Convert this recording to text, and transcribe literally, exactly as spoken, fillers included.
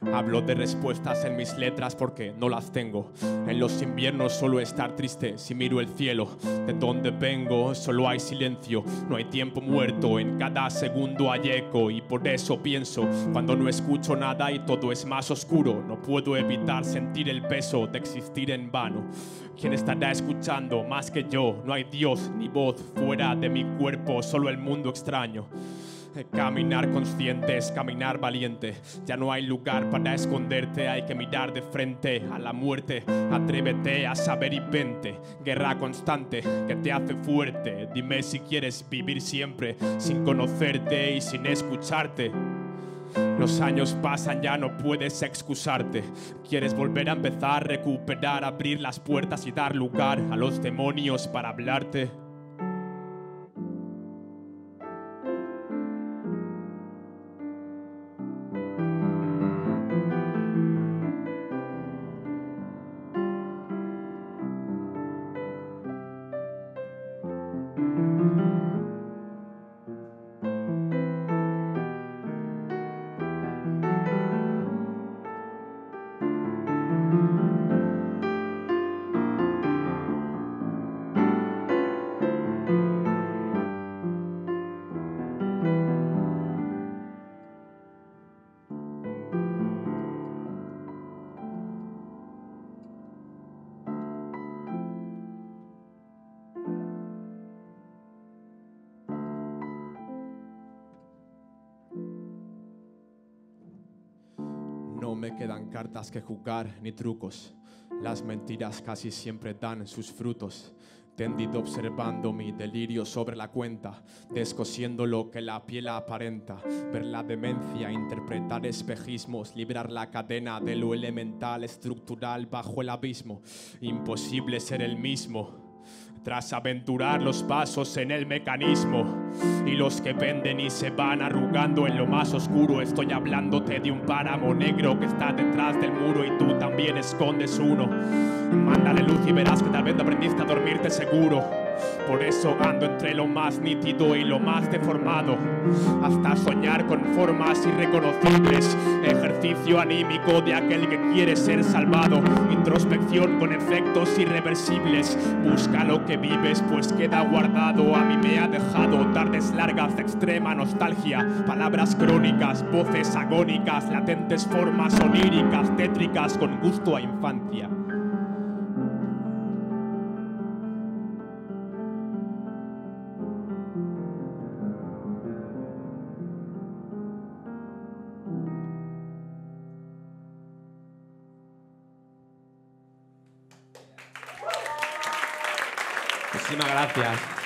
Hablo de respuestas en mis letras porque no las tengo. En los inviernos suelo estar triste si miro el cielo. De donde vengo solo hay silencio, no hay tiempo muerto, en cada segundo hay eco. Y por eso pienso, cuando no escucho nada y todo es más oscuro, no puedo evitar sentir el peso de existir en vano. ¿Quién estará escuchando más que yo? No hay Dios ni voz fuera de mi cuerpo, solo el mundo extraño. Caminar consciente es caminar valiente. Ya no hay lugar para esconderte, hay que mirar de frente a la muerte. Atrévete a saber y vente. Guerra constante que te hace fuerte. Dime si quieres vivir siempre sin conocerte y sin escucharte. Los años pasan, ya no puedes excusarte. Quieres volver a empezar, recuperar, abrir las puertas y dar lugar a los demonios para hablarte. No me quedan cartas que jugar ni trucos. Las mentiras casi siempre dan sus frutos. Tendido observando mi delirio sobre la cuenta, descosiendo lo que la piel aparenta. Ver la demencia, interpretar espejismos, librar la cadena de lo elemental, estructural bajo el abismo. Imposible ser el mismo tras aventurar los pasos en el mecanismo. Y los que venden y se van arrugando en lo más oscuro. Estoy hablándote de un páramo negro que está detrás del muro y tú también escondes uno. Mándale luz y verás que tal vez no aprendiste a dormirte seguro. Por eso ando entre lo más nítido y lo más deformado, hasta soñar con formas irreconocibles. Ejercicio anímico de aquel que quiere ser salvado. Introspección con efectos irreversibles. Busca lo que vives pues queda guardado. A mí me ha dejado tardes largas de extrema nostalgia. Palabras crónicas, voces agónicas, latentes formas oníricas, tétricas con gusto a infancia. Muchísimas gracias.